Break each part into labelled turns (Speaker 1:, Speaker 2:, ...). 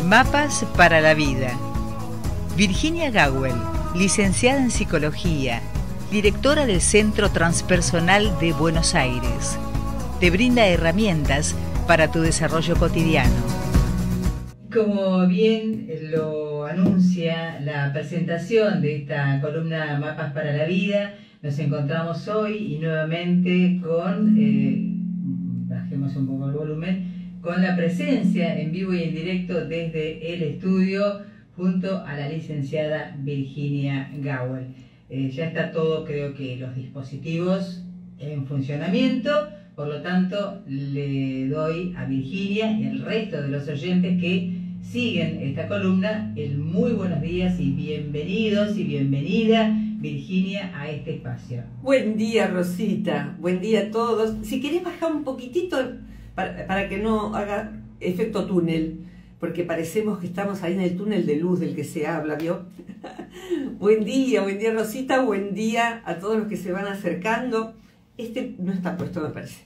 Speaker 1: Mapas para la vida. Virginia Gawel, licenciada en Psicología, directora del Centro Transpersonal de Buenos Aires, te brinda herramientas para tu desarrollo cotidiano. Como bien lo anuncia la presentación de esta columna Mapas para la Vida, nos encontramos hoy y nuevamente con, bajemos un poco el volumen, con la presencia en vivo y en directo desde el estudio junto a la licenciada Virginia Gawel. Ya está todo, creo que los dispositivos en funcionamiento, por lo tanto le doy a Virginia y al resto de los oyentes que siguen esta columna el muy buenos días y bienvenidos y bienvenida Virginia a este espacio.
Speaker 2: Buen día, Rosita, buen día a todos. Si querés bajar un poquitito para que no haga efecto túnel, porque parecemos que estamos ahí en el túnel de luz del que se habla, ¿vio? Buen día Rosita, buen día a todos los que se van acercando. Este no está puesto, me parece.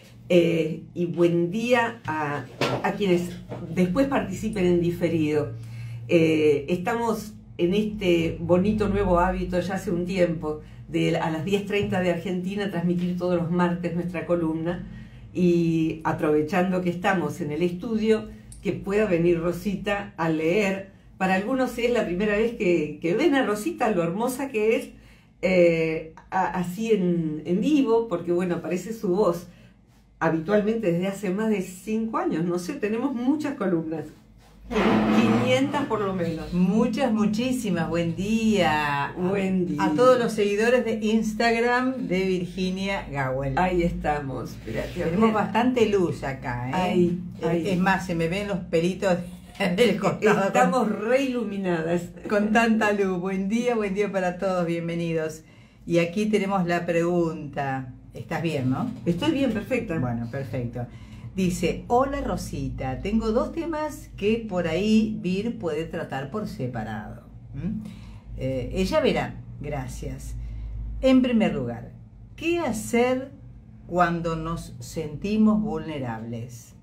Speaker 2: Y buen día a quienes después participen en diferido. Estamos en este bonito nuevo hábito ya hace un tiempo, a las 10:30 de Argentina, transmitir todos los martes nuestra columna, y aprovechando que estamos en el estudio, que pueda venir Rosita a leer. Para algunos es la primera vez que ven a Rosita, lo hermosa que es, así en vivo, porque bueno, aparece su voz habitualmente desde hace más de 5 años, no sé, tenemos muchas columnas, 500 por lo menos.
Speaker 1: Muchísimas, buen día.
Speaker 2: Buen día.
Speaker 1: A todos los seguidores de Instagram de Virginia Gawel.
Speaker 2: Ahí estamos.
Speaker 1: Tenemos bastante luz acá, ¿eh?
Speaker 2: Ahí.
Speaker 1: Es más, se me ven los pelitos del costado.
Speaker 2: Estamos re iluminadas.
Speaker 1: Con tanta luz. Buen día para todos, bienvenidos. Y aquí tenemos la pregunta. ¿Estás bien, no?
Speaker 2: Estoy bien, perfecta.
Speaker 1: Bueno, perfecto. Dice, hola Rosita, tengo 2 temas que por ahí Vir puede tratar por separado. Ella verá, gracias. En primer lugar, ¿qué hacer cuando nos sentimos vulnerables?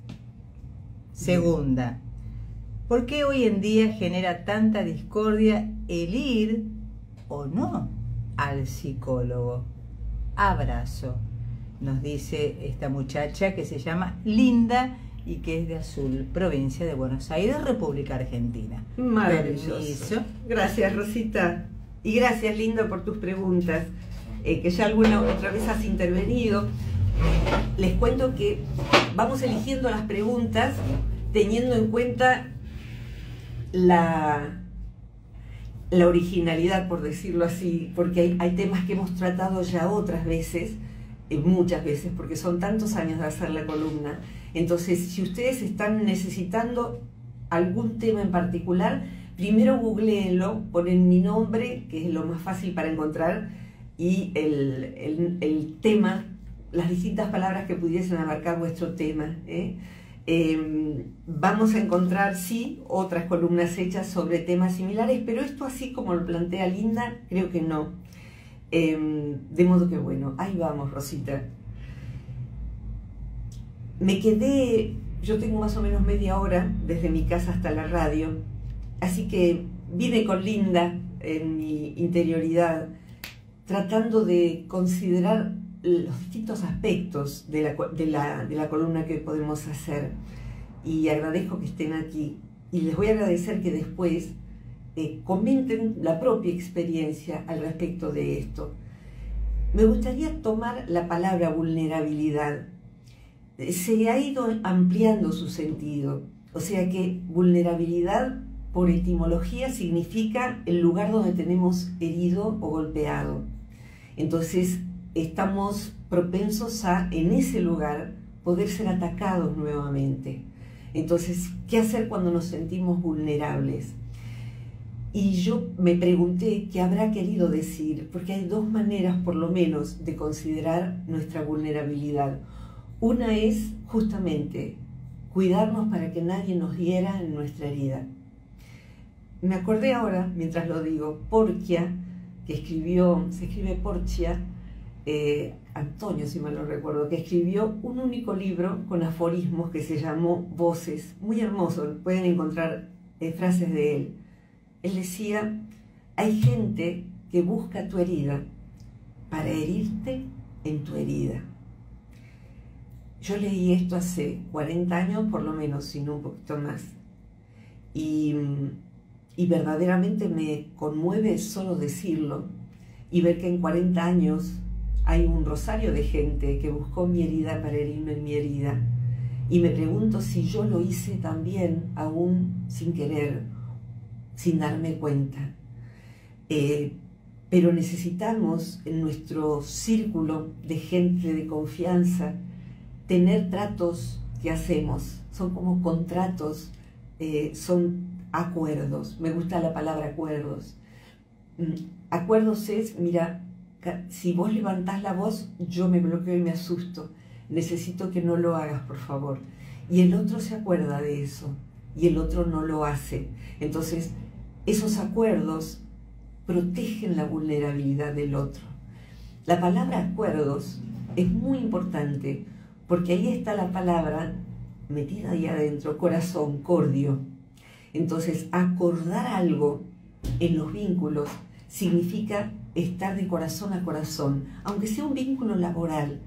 Speaker 1: Segunda, ¿por qué hoy en día genera tanta discordia el ir o no al psicólogo? Abrazo. Nos dice esta muchacha que se llama Linda y que es de Azul, provincia de Buenos Aires, República Argentina.
Speaker 2: Maravilloso.
Speaker 1: Permiso.
Speaker 2: Gracias, Rosita. Y gracias, Linda, por tus preguntas, que ya alguna otra vez has intervenido. Les cuento que vamos eligiendo las preguntas teniendo en cuenta la originalidad, por decirlo así, porque hay temas que hemos tratado ya otras veces, muchas veces, porque son tantos años de hacer la columna. Entonces, si ustedes están necesitando algún tema en particular, primero googleenlo, ponen mi nombre, que es lo más fácil para encontrar, y el tema, las distintas palabras que pudiesen abarcar vuestro tema, vamos a encontrar, sí, otras columnas hechas sobre temas similares, pero esto, así como lo plantea Linda, creo que no. De modo que bueno, ahí vamos, Rosita. Yo tengo más o menos media hora desde mi casa hasta la radio, así que vine con Linda en mi interioridad, tratando de considerar los distintos aspectos de la columna que podemos hacer, y agradezco que estén aquí, y les voy a agradecer que después comenten la propia experiencia al respecto de esto. Me gustaría tomar la palabra vulnerabilidad. Se ha ido ampliando su sentido, o sea que vulnerabilidad por etimología significa el lugar donde tenemos herido o golpeado. Entonces estamos propensos a, en ese lugar, poder ser atacados nuevamente. Entonces, ¿qué hacer cuando nos sentimos vulnerables? Y yo me pregunté qué habrá querido decir, porque hay 2 maneras por lo menos de considerar nuestra vulnerabilidad. Una es justamente cuidarnos para que nadie nos hiera en nuestra herida. Me acordé ahora, mientras lo digo, Porcia, que se escribe Porcia, Antonio, si mal no recuerdo, que escribió un único libro con aforismos que se llamó Voces, muy hermoso, lo pueden encontrar frases de él. Él decía, hay gente que busca tu herida para herirte en tu herida. Yo leí esto hace 40 años, por lo menos, si no un poquito más. Y verdaderamente me conmueve solo decirlo y ver que en 40 años hay un rosario de gente que buscó mi herida para herirme en mi herida. Y me pregunto si yo lo hice también, aún sin querer, sin darme cuenta. Pero necesitamos en nuestro círculo de gente de confianza tener tratos que hacemos. Son como contratos, son acuerdos. Me gusta la palabra acuerdos. Acuerdos es, mira, si vos levantás la voz, yo me bloqueo y me asusto. Necesito que no lo hagas, por favor. Y el otro se acuerda de eso, y el otro no lo hace. Entonces, esos acuerdos protegen la vulnerabilidad del otro. La palabra acuerdos es muy importante, porque ahí está la palabra metida ahí adentro, corazón, cordio. Entonces, acordar algo en los vínculos significa estar de corazón a corazón, aunque sea un vínculo laboral.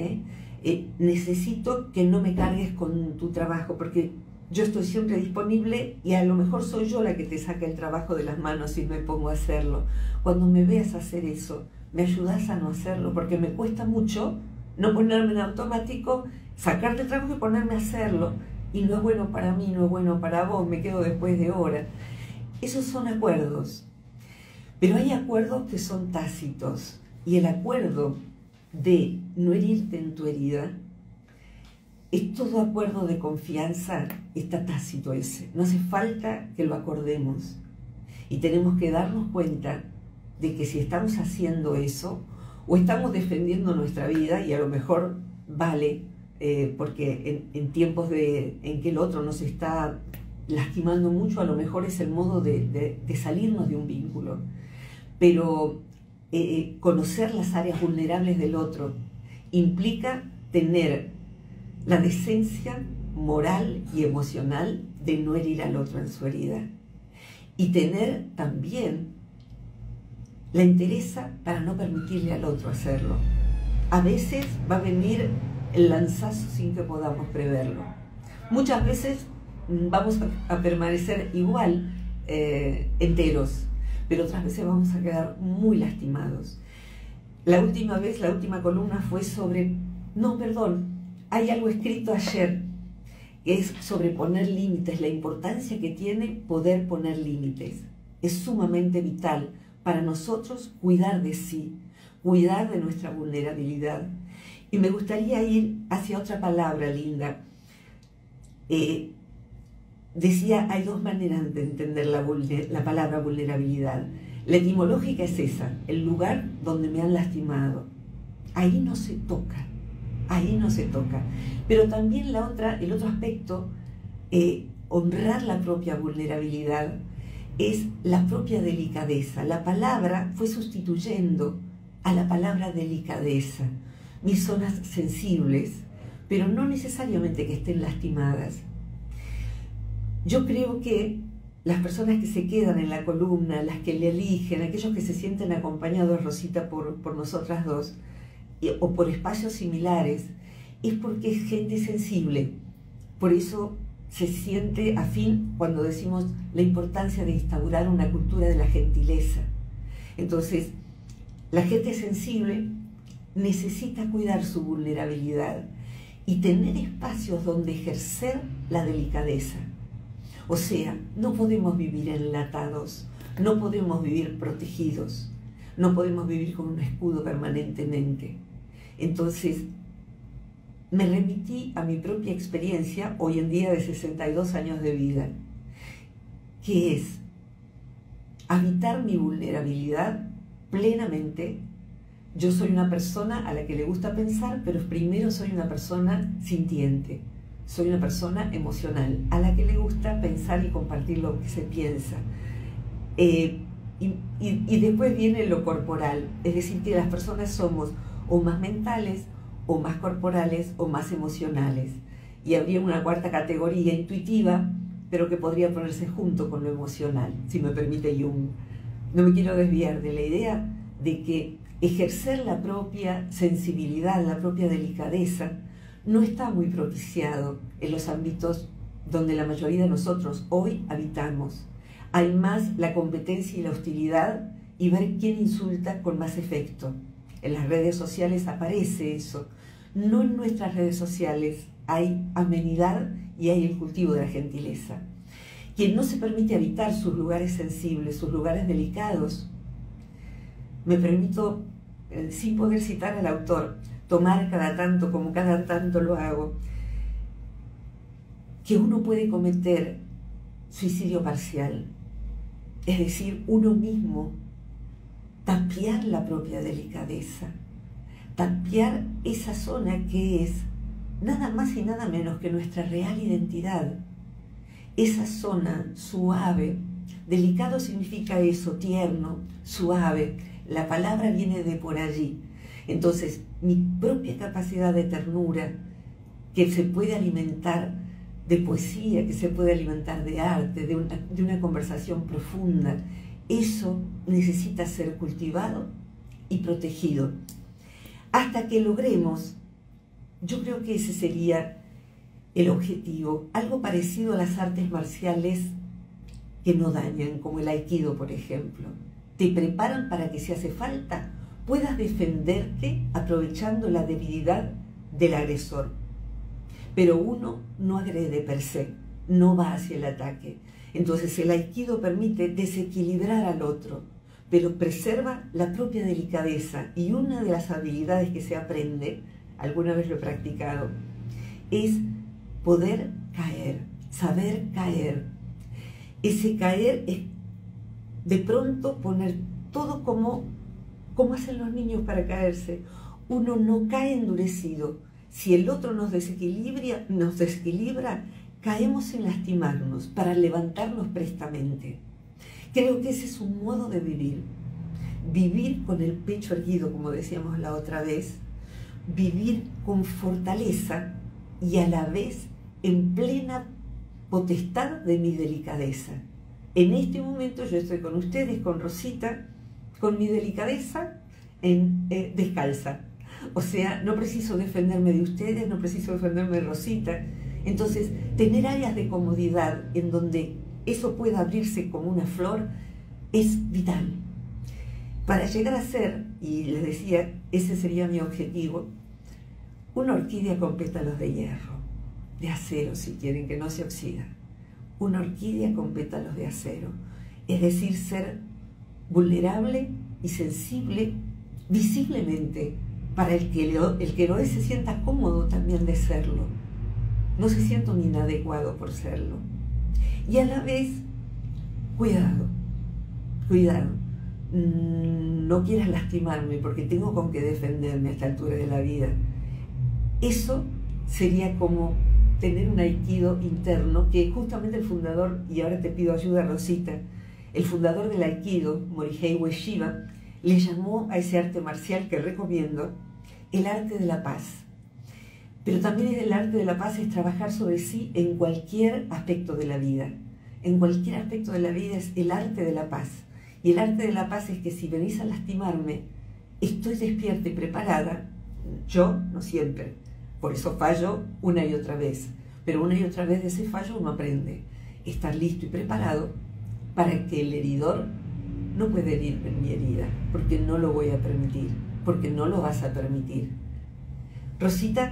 Speaker 2: Necesito que no me cargues con tu trabajo, porque yo estoy siempre disponible y a lo mejor soy yo la que te saca el trabajo de las manos si me pongo a hacerlo. Cuando me veas hacer eso, me ayudas a no hacerlo, porque me cuesta mucho no ponerme en automático, sacarte el trabajo y ponerme a hacerlo. Y no es bueno para mí, no es bueno para vos, me quedo después de hora. Esos son acuerdos. Pero hay acuerdos que son tácitos. Y el acuerdo de no herirte en tu herida, es todo acuerdo de confianza, está tácito ese. No hace falta que lo acordemos. Y tenemos que darnos cuenta de que si estamos haciendo eso, o estamos defendiendo nuestra vida, y a lo mejor vale, porque en tiempos en que el otro nos está lastimando mucho, a lo mejor es el modo de salirnos de un vínculo. Pero conocer las áreas vulnerables del otro implica tener la decencia moral y emocional de no herir al otro en su herida. Y tener también la entereza para no permitirle al otro hacerlo. A veces va a venir el lanzazo sin que podamos preverlo. Muchas veces vamos a permanecer igual enteros, pero otras veces vamos a quedar muy lastimados. La última columna fue sobre, hay algo escrito ayer que es sobre poner límites, la importancia que tiene poder poner límites. Es sumamente vital para nosotros cuidar de sí, cuidar de nuestra vulnerabilidad. Y me gustaría ir hacia otra palabra linda. Decía, hay dos maneras de entender la palabra vulnerabilidad. La etimológica es esa, el lugar donde me han lastimado. Ahí no se toca, ahí no se toca. Pero también el otro aspecto, honrar la propia vulnerabilidad, es la propia delicadeza. La palabra fue sustituyendo a la palabra delicadeza. Mis zonas sensibles, pero no necesariamente que estén lastimadas. Yo creo que las personas que se quedan en la columna, las que le eligen, aquellos que se sienten acompañados, Rosita, por nosotras dos, o por espacios similares, es porque es gente sensible. Por eso se siente afín cuando decimos la importancia de instaurar una cultura de la gentileza. Entonces, la gente sensible necesita cuidar su vulnerabilidad y tener espacios donde ejercer la delicadeza. O sea, no podemos vivir enlatados, no podemos vivir protegidos, no podemos vivir con un escudo permanentemente. Entonces, me remití a mi propia experiencia, hoy en día de 62 años de vida, que es habitar mi vulnerabilidad plenamente. Yo soy una persona a la que le gusta pensar, pero primero soy una persona sintiente. Soy una persona emocional, a la que le gusta pensar y compartir lo que se piensa. Y después viene lo corporal, es decir, que las personas somos o más mentales, o más corporales, o más emocionales. Y habría una cuarta categoría intuitiva, pero que podría ponerse junto con lo emocional, si me permite Jung. No me quiero desviar de la idea de que ejercer la propia sensibilidad, la propia delicadeza, no está muy propiciado en los ámbitos donde la mayoría de nosotros hoy habitamos. Hay más la competencia y la hostilidad y ver quién insulta con más efecto. En las redes sociales aparece eso. No en nuestras redes sociales hay amenidad y hay el cultivo de la gentileza. Quien no se permite habitar sus lugares sensibles, sus lugares delicados, me permito, sin poder citar al autor, tomar cada tanto, como cada tanto lo hago, que uno puede cometer suicidio parcial, es decir, uno mismo tapiar la propia delicadeza, tapiar esa zona que es nada más y nada menos que nuestra real identidad, esa zona suave. Delicado significa eso, tierno, suave, la palabra viene de por allí. Entonces, mi propia capacidad de ternura, que se puede alimentar de poesía, que se puede alimentar de arte, de una conversación profunda, eso necesita ser cultivado y protegido. Hasta que logremos, yo creo que ese sería el objetivo, algo parecido a las artes marciales que no dañan, como el aikido, por ejemplo. Te preparan para que, si hace falta, puedas defenderte aprovechando la debilidad del agresor. Pero uno no agrede per se, no va hacia el ataque. Entonces el aikido permite desequilibrar al otro, pero preserva la propia delicadeza. Y una de las habilidades que se aprende, alguna vez lo he practicado, es poder caer, saber caer. Ese caer es de pronto poner todo como hacen los niños para caerse. Uno no cae endurecido. Si el otro nos desequilibra, caemos sin lastimarnos, para levantarnos prestamente. Creo que ese es un modo de vivir. Vivir con el pecho erguido, como decíamos la otra vez. Vivir con fortaleza y a la vez en plena potestad de mi delicadeza. En este momento yo estoy con ustedes, con Rosita, con mi delicadeza descalza. O sea, no preciso defenderme de ustedes, no preciso defenderme de Rosita. Entonces, tener áreas de comodidad en donde eso pueda abrirse como una flor es vital. Para llegar a ser, y les decía, ese sería mi objetivo, una orquídea con pétalos de hierro, de acero si quieren, que no se oxida. Una orquídea con pétalos de acero. Es decir, ser vulnerable y sensible visiblemente, para el que lo es se sienta cómodo también de serlo. No se sienta un inadecuado por serlo. Y a la vez, cuidado, cuidado. No quieras lastimarme porque tengo con qué defenderme a esta altura de la vida. Eso sería como tener un aikido interno que justamente el fundador, y ahora te pido ayuda, Rosita, el fundador del aikido, Morihei Ueshiba, le llamó a ese arte marcial que recomiendo el arte de la paz. Pero también el arte de la paz es trabajar sobre sí en cualquier aspecto de la vida. En cualquier aspecto de la vida es el arte de la paz. Y el arte de la paz es que si venís a lastimarme, estoy despierta y preparada. Yo, no siempre. Por eso fallo una y otra vez. Pero una y otra vez de ese fallo uno aprende. Estar listo y preparado para que el heridor no pueda herirme en mi herida, porque no lo voy a permitir, porque no lo vas a permitir. Rosita.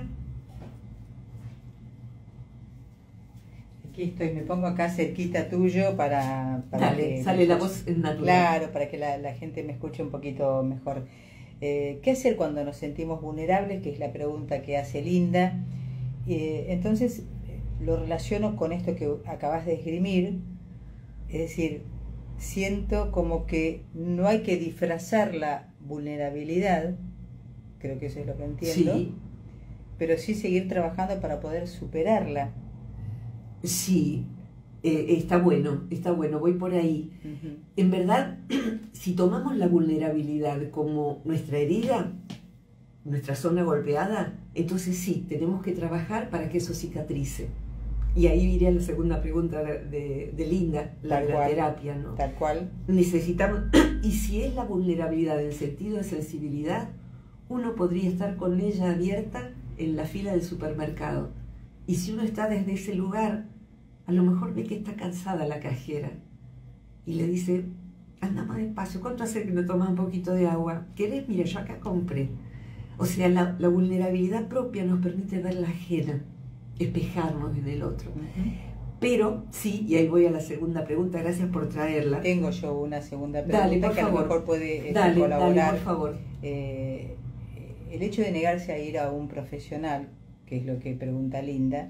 Speaker 3: Aquí estoy, me pongo acá cerquita tuyo para
Speaker 2: Dale, sale la voz natural.
Speaker 3: Claro, para que la gente me escuche un poquito mejor. ¿Qué hacer cuando nos sentimos vulnerables? Que es la pregunta que hace Linda. Entonces lo relaciono con esto que acabas de esgrimir, es decir, siento como que no hay que disfrazar la vulnerabilidad, creo que eso es lo que entiendo,
Speaker 2: Sí.
Speaker 3: Pero sí seguir trabajando para poder superarla.
Speaker 2: Sí, está bueno, voy por ahí. En verdad, si tomamos la vulnerabilidad como nuestra herida, nuestra zona golpeada, entonces sí, tenemos que trabajar para que eso cicatrice. Y ahí iría la segunda pregunta de Linda, la de la terapia, ¿no?
Speaker 3: Tal cual.
Speaker 2: Necesitamos, y si es la vulnerabilidad del sentido de sensibilidad, uno podría estar con ella abierta en la fila del supermercado. Y si uno está desde ese lugar, a lo mejor ve que está cansada la cajera y le dice, anda más despacio, ¿cuánto hace que no tomas un poquito de agua? ¿Querés? Mira, yo acá compré. O sea, la vulnerabilidad propia nos permite ver la ajena, espejarnos en el otro. Pero sí, y ahí voy a la segunda pregunta, gracias por traerla.
Speaker 3: Tengo yo una segunda pregunta.
Speaker 2: Dale, por
Speaker 3: que
Speaker 2: favor.
Speaker 3: A lo mejor puede colaborar.
Speaker 2: Dale, por favor.
Speaker 3: El hecho de negarse a ir a un profesional, que es lo que pregunta Linda,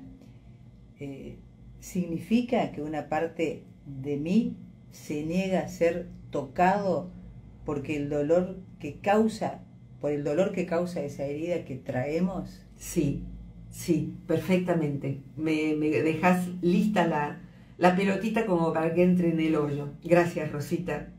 Speaker 3: ¿significa que una parte de mí se niega a ser tocado porque el dolor que causa, por el dolor que causa esa herida que traemos?
Speaker 2: Sí, sí, perfectamente. Me dejas lista la pelotita como para que entre en el hoyo. Gracias, Rosita.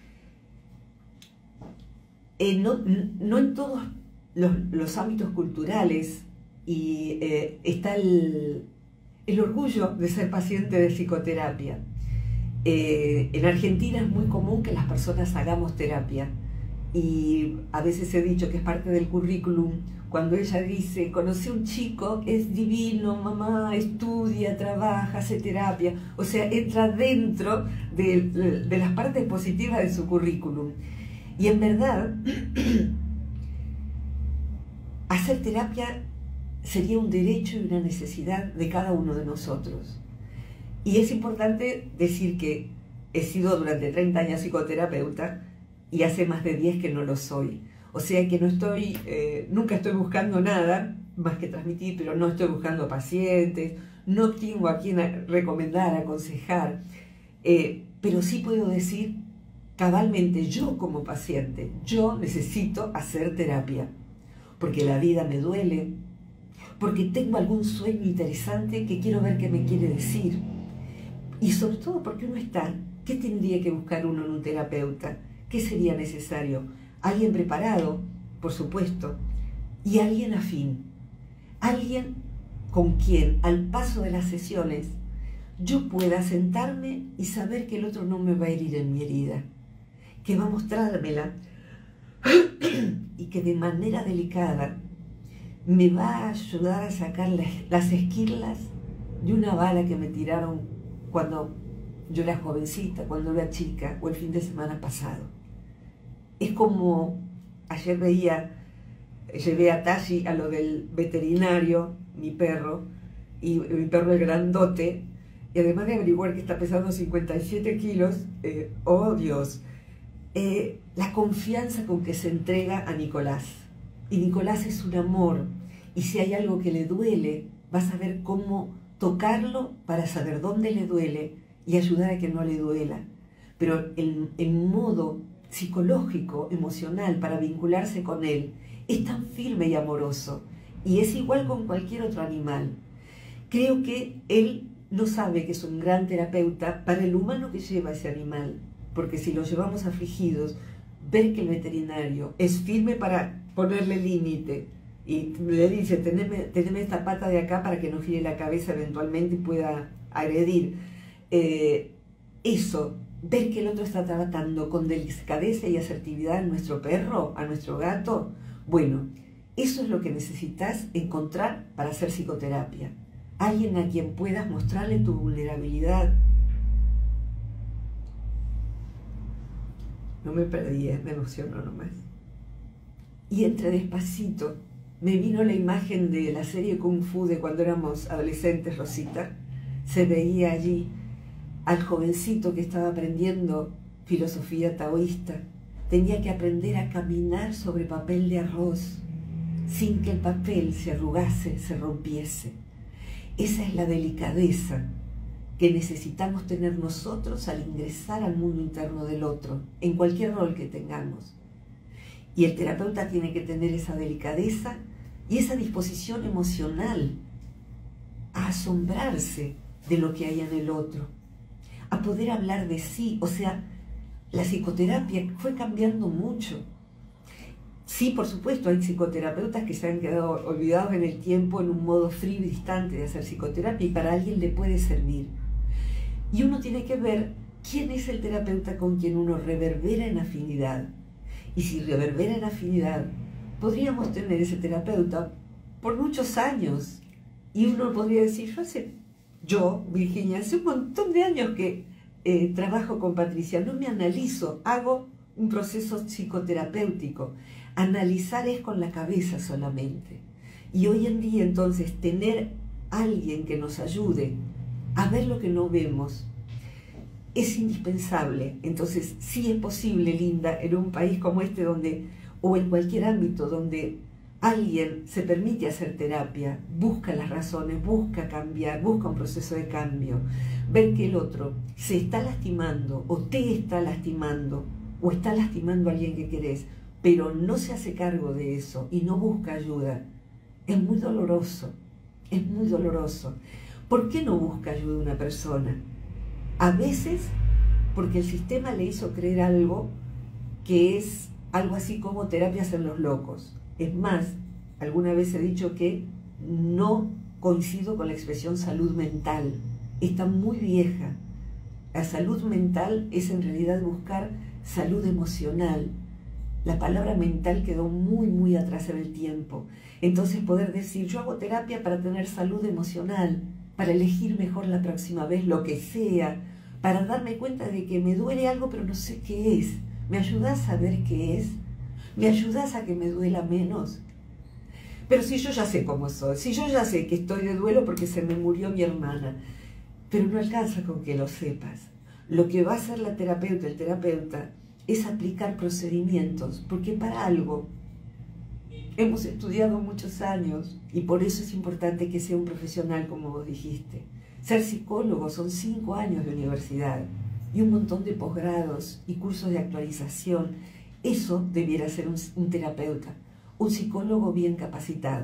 Speaker 2: No en todos los ámbitos culturales y está el orgullo de ser paciente de psicoterapia. En Argentina es muy común que las personas hagamos terapia y a veces he dicho que es parte del currículum cuando ella dice, conocí a un chico, es divino, mamá, estudia, trabaja, hace terapia, o sea, entra dentro de las partes positivas de su currículum. Y en verdad, hacer terapia sería un derecho y una necesidad de cada uno de nosotros. Y es importante decir que he sido durante 30 años psicoterapeuta y hace más de 10 que no lo soy. O sea que no estoy, nunca estoy buscando nada más que transmitir, pero no estoy buscando pacientes, no tengo a quien recomendar, aconsejar, pero sí puedo decir cabalmente, yo como paciente, yo necesito hacer terapia, porque la vida me duele, porque tengo algún sueño interesante que quiero ver qué me quiere decir, y sobre todo porque uno está, ¿qué tendría que buscar uno en un terapeuta? ¿Qué sería necesario? Alguien preparado, por supuesto, y alguien afín, alguien con quien al paso de las sesiones yo pueda sentarme y saber que el otro no me va a herir en mi herida, que va a mostrármela y que de manera delicada me va a ayudar a sacar las esquirlas de una bala que me tiraron cuando yo era jovencita, cuando era chica o el fin de semana pasado. Es como, ayer llevé a Tashi a lo del veterinario, mi perro, y mi perro es grandote, y además de averiguar que está pesando 57 kilos, oh Dios, la confianza con que se entrega a Nicolás. Y Nicolás es un amor, y si hay algo que le duele, va a saber cómo tocarlo para saber dónde le duele y ayudar a que no le duela. Pero el modo psicológico, emocional, para vincularse con él, es tan firme y amoroso, y es igual con cualquier otro animal. Creo que él no sabe que es un gran terapeuta para el humano que lleva ese animal, porque si lo llevamos afligidos, ver que el veterinario es firme para ponerle límite, y le dice, teneme esta pata de acá para que no gire la cabeza eventualmente y pueda agredir. Eso, ver que el otro está tratando con delicadeza y asertividad a nuestro perro, a nuestro gato, bueno, eso es lo que necesitas encontrar para hacer psicoterapia. Alguien a quien puedas mostrarle tu vulnerabilidad. No me perdí, me emociono nomás. Y entre despacito, me vino la imagen de la serie Kung Fu de cuando éramos adolescentes, Rosita. Se veía allí al jovencito que estaba aprendiendo filosofía taoísta. Tenía que aprender a caminar sobre papel de arroz, sin que el papel se arrugase, se rompiese. Esa es la delicadeza que necesitamos tener nosotros al ingresar al mundo interno del otro, en cualquier rol que tengamos. Y el terapeuta tiene que tener esa delicadeza y esa disposición emocional a asombrarse de lo que hay en el otro, a poder hablar de sí. O sea, la psicoterapia fue cambiando mucho. Sí, por supuesto, hay psicoterapeutas que se han quedado olvidados en el tiempo en un modo frío y distante de hacer psicoterapia, y para alguien le puede servir. Y uno tiene que ver quién es el terapeuta con quien uno reverbera en afinidad. Y si reverbera en afinidad, podríamos tener ese terapeuta por muchos años. Y uno podría decir, yo, Virginia, hace un montón de años que trabajo con Patricia, no me analizo, hago un proceso psicoterapéutico. Analizar es con la cabeza solamente. Y hoy en día, entonces, tener alguien que nos ayude a ver lo que no vemos es indispensable. Entonces, sí es posible, Linda, en un país como este donde, o en cualquier ámbito donde alguien se permite hacer terapia, busca las razones, busca cambiar, busca un proceso de cambio, ver que el otro se está lastimando o te está lastimando o está lastimando a alguien que querés, pero no se hace cargo de eso y no busca ayuda. Es muy doloroso, es muy doloroso. ¿Por qué no busca ayuda una persona? A veces porque el sistema le hizo creer algo que es algo así como terapias en los locos. Es más, alguna vez he dicho que no coincido con la expresión salud mental. Está muy vieja. La salud mental es en realidad buscar salud emocional. La palabra mental quedó muy, muy atrás en el tiempo. Entonces poder decir, yo hago terapia para tener salud emocional, para elegir mejor la próxima vez lo que sea, para darme cuenta de que me duele algo pero no sé qué es. ¿Me ayudás a ver qué es? ¿Me ayudás a que me duela menos? Pero si yo ya sé cómo soy, si yo ya sé que estoy de duelo porque se me murió mi hermana, pero no alcanza con que lo sepas. Lo que va a hacer la terapeuta, el terapeuta, es aplicar procedimientos, porque para algo hemos estudiado muchos años y por eso es importante que sea un profesional, como vos dijiste. Ser psicólogo son 5 años de universidad y un montón de posgrados y cursos de actualización. Eso debiera ser un terapeuta, un psicólogo bien capacitado.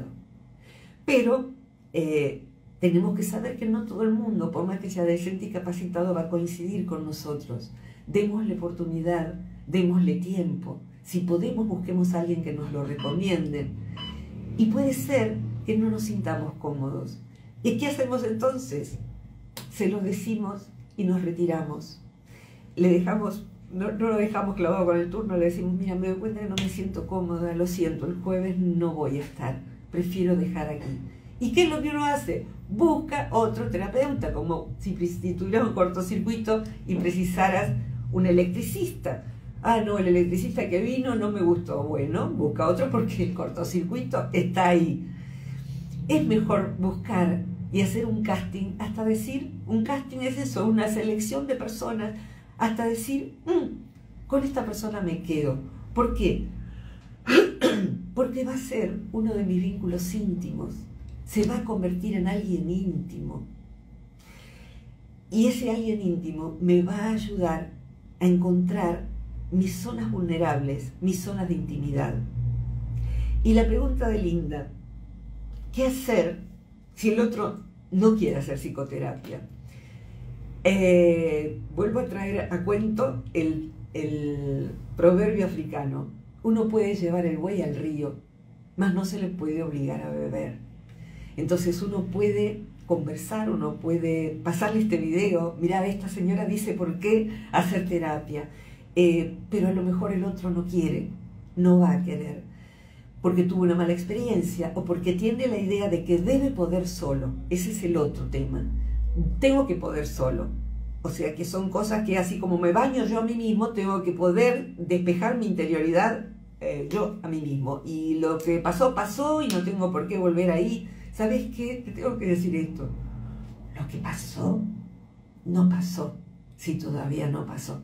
Speaker 2: Pero tenemos que saber que no todo el mundo, por más que sea decente y capacitado, va a coincidir con nosotros. Démosle oportunidad, démosle tiempo. Si podemos, busquemos a alguien que nos lo recomiende. Y puede ser que no nos sintamos cómodos. ¿Y qué hacemos entonces? Se lo decimos y nos retiramos. Le dejamos, no lo dejamos clavado con el turno, le decimos, mira, me doy cuenta que no me siento cómoda, lo siento, el jueves no voy a estar, prefiero dejar aquí. ¿Y qué es lo que uno hace? Busca otro terapeuta, como si tuvieras un cortocircuito y precisaras un electricista. Ah, no, el electricista que vino no me gustó. Bueno, busca otro porque el cortocircuito está ahí. Es mejor buscar y hacer un casting, hasta decir, un casting es eso, una selección de personas, hasta decir, con esta persona me quedo. ¿Por qué? Porque va a ser uno de mis vínculos íntimos, se va a convertir en alguien íntimo. Y ese alguien íntimo me va a ayudar a encontrar mis zonas vulnerables, mis zonas de intimidad. Y la pregunta de Linda, ¿qué hacer si el otro no quiere hacer psicoterapia? Vuelvo a traer a cuento el proverbio africano. Uno puede llevar el buey al río, mas no se le puede obligar a beber. Entonces uno puede conversar, uno puede pasarle este video, mira, esta señora dice por qué hacer terapia, pero a lo mejor el otro no quiere, no va a querer, porque tuvo una mala experiencia o porque tiene la idea de que debe poder solo. Ese es el otro tema. Tengo que poder solo. O sea que son cosas que así como me baño yo a mí mismo, tengo que poder despejar mi interioridad yo a mí mismo. Y lo que pasó, pasó y no tengo por qué volver ahí. ¿Sabes qué? Te tengo que decir esto. Lo que pasó, no pasó, si todavía no pasó.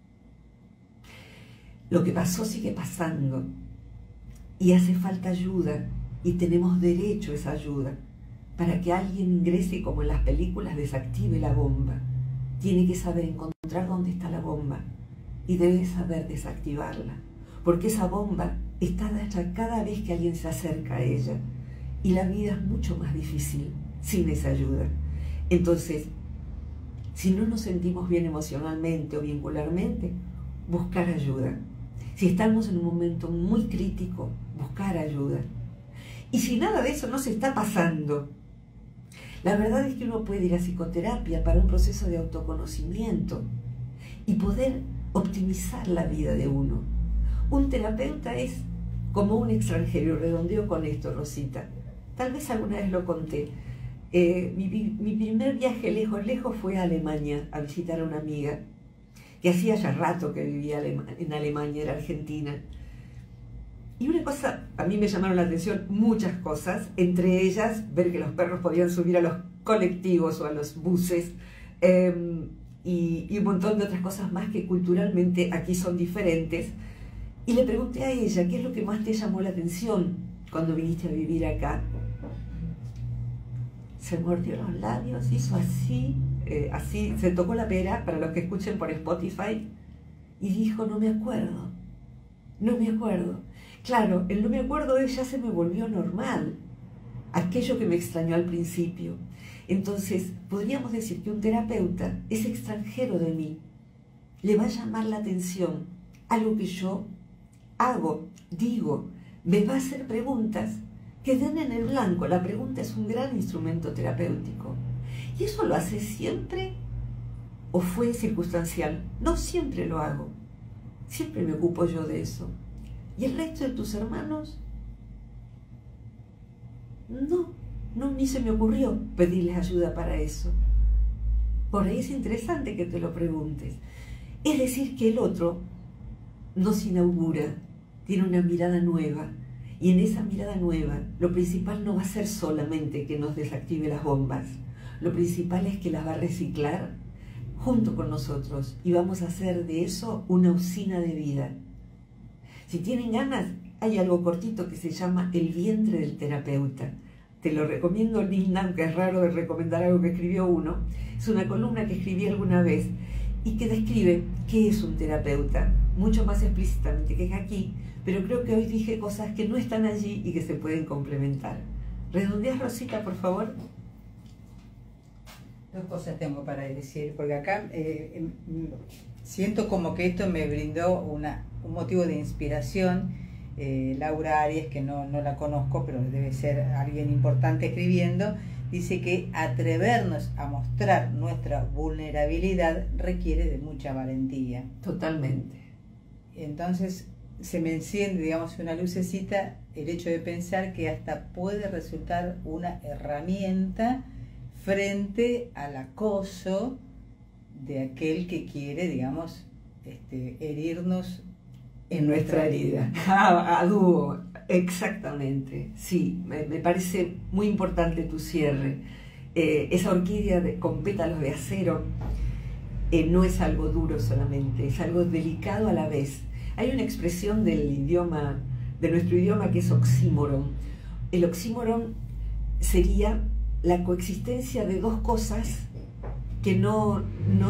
Speaker 2: Lo que pasó sigue pasando. Y hace falta ayuda, y tenemos derecho a esa ayuda. Para que alguien ingrese, como en las películas, desactive la bomba. Tiene que saber encontrar dónde está la bomba, y debe saber desactivarla. Porque esa bomba está hecha cada vez que alguien se acerca a ella. Y la vida es mucho más difícil sin esa ayuda. Entonces, si no nos sentimos bien emocionalmente o vincularmente, buscar ayuda. Si estamos en un momento muy crítico, buscar ayuda. Y si nada de eso no se está pasando, la verdad es que uno puede ir a psicoterapia para un proceso de autoconocimiento y poder optimizar la vida de uno. Un terapeuta es como un extranjero, redondeo con esto, Rosita. Tal vez alguna vez lo conté. Mi primer viaje lejos fue a Alemania a visitar a una amiga que hacía ya rato que vivía en Alemania, era argentina. Y una cosa, a mí me llamaron la atención muchas cosas, entre ellas ver que los perros podían subir a los colectivos o a los buses, y un montón de otras cosas más que culturalmente aquí son diferentes. Y le pregunté a ella, ¿qué es lo que más te llamó la atención cuando viniste a vivir acá? Se mordió los labios, hizo así, así, se tocó la pera, para los que escuchen por Spotify, y dijo, no me acuerdo, no me acuerdo. Claro, el no me acuerdo ya se me volvió normal, aquello que me extrañó al principio. Entonces, podríamos decir que un terapeuta es extranjero de mí, le va a llamar la atención algo que yo hago, digo, me va a hacer preguntas que den en el blanco. La pregunta es un gran instrumento terapéutico. ¿Y eso lo hace siempre o fue circunstancial? No siempre lo hago. Siempre me ocupo yo de eso. ¿Y el resto de tus hermanos? No, ni se me ocurrió pedirles ayuda para eso. Por ahí es interesante que te lo preguntes. Es decir, que el otro nos inaugura, tiene una mirada nueva. Y en esa mirada nueva, lo principal no va a ser solamente que nos desactive las bombas. Lo principal es que las va a reciclar junto con nosotros. Y vamos a hacer de eso una usina de vida. Si tienen ganas, hay algo cortito que se llama El vientre del terapeuta. Te lo recomiendo, Linda, aunque es raro de recomendar algo que escribió uno. Es una columna que escribí alguna vez y que describe qué es un terapeuta, mucho más explícitamente que es aquí, pero creo que hoy dije cosas que no están allí y que se pueden complementar. ¿Redondeas, Rosita, por favor?
Speaker 3: Dos cosas tengo para decir, porque acá siento como que esto me brindó un motivo de inspiración. Laura Arias, que no la conozco, pero debe ser alguien importante escribiendo, dice que atrevernos a mostrar nuestra vulnerabilidad requiere de mucha valentía.
Speaker 2: Totalmente.
Speaker 3: Entonces se me enciende, digamos, una lucecita el hecho de pensar que hasta puede resultar una herramienta frente al acoso de aquel que quiere, digamos, herirnos
Speaker 2: en nuestra herida. A dúo, exactamente. Sí, me parece muy importante tu cierre. Esa orquídea con pétalos de acero no es algo duro solamente, es algo delicado a la vez. Hay una expresión del idioma, de nuestro idioma, que es oxímoron. El oxímoron sería la coexistencia de dos cosas que no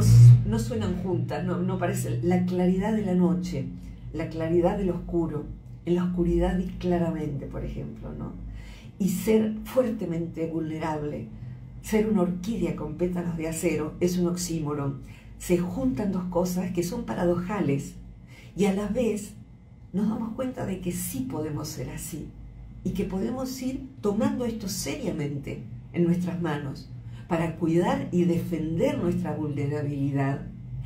Speaker 2: suenan juntas, no parece. La claridad de la noche, la claridad del oscuro, en la oscuridad y claramente, por ejemplo, ¿no? Y ser fuertemente vulnerable, ser una orquídea con pétalos de acero, es un oxímoron. Se juntan dos cosas que son paradojales y a la vez nos damos cuenta de que sí podemos ser así y que podemos ir tomando esto seriamente en nuestras manos para cuidar y defender nuestra vulnerabilidad,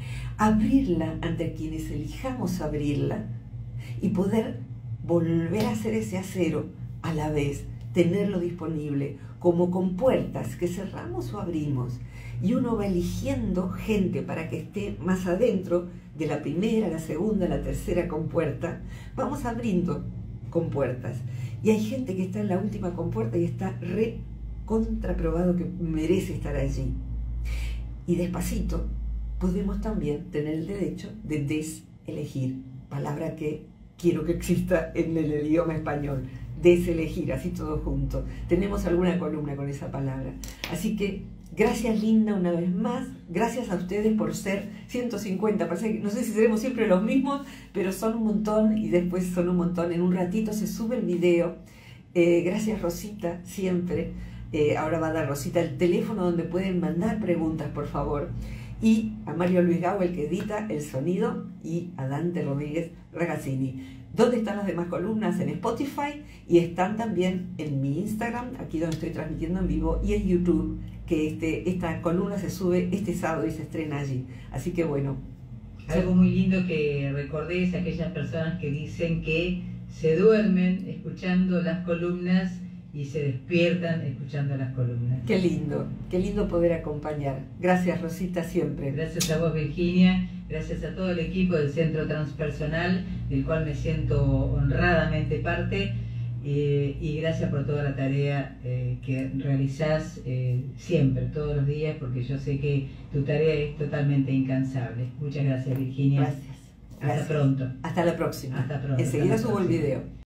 Speaker 2: abrirla ante quienes elijamos abrirla y poder volver a hacer ese acero a la vez, tenerlo disponible como compuertas que cerramos o abrimos, y uno va eligiendo gente para que esté más adentro de la primera, la segunda, la tercera compuerta. Vamos abriendo compuertas y hay gente que está en la última compuerta y está contraprobado que merece estar allí. Y despacito podemos también tener el derecho de deselegir, palabra que quiero que exista en el idioma español, deselegir, así todo junto. Tenemos alguna columna con esa palabra. Así que gracias, Linda, una vez más. Gracias a ustedes por ser 150. Parece que, no sé si seremos siempre los mismos, pero son un montón y después son un montón. En un ratito se sube el video. Gracias, Rosita, siempre. Ahora va a dar Rosita el teléfono donde pueden mandar preguntas, por favor. y a Mario Luis Gawel, que edita el sonido, y a Dante Rodríguez Ragazzini. ¿Dónde están las demás columnas? En Spotify, y están también en mi Instagram, aquí donde estoy transmitiendo en vivo, y en YouTube, que esta columna se sube este sábado y se estrena allí. Así que bueno.
Speaker 4: Algo muy lindo que recordé es aquellas personas que dicen que se duermen escuchando las columnas y se despiertan escuchando las columnas.
Speaker 2: Qué lindo poder acompañar. Gracias, Rosita, siempre.
Speaker 4: Gracias a vos, Virginia, gracias a todo el equipo del Centro Transpersonal, del cual me siento honradamente parte, y gracias por toda la tarea que realizás siempre, todos los días, porque yo sé que tu tarea es totalmente incansable. Muchas gracias, Virginia.
Speaker 2: Gracias.
Speaker 4: Hasta pronto.
Speaker 2: Hasta la próxima.
Speaker 4: Hasta pronto.
Speaker 2: Enseguida subo el video.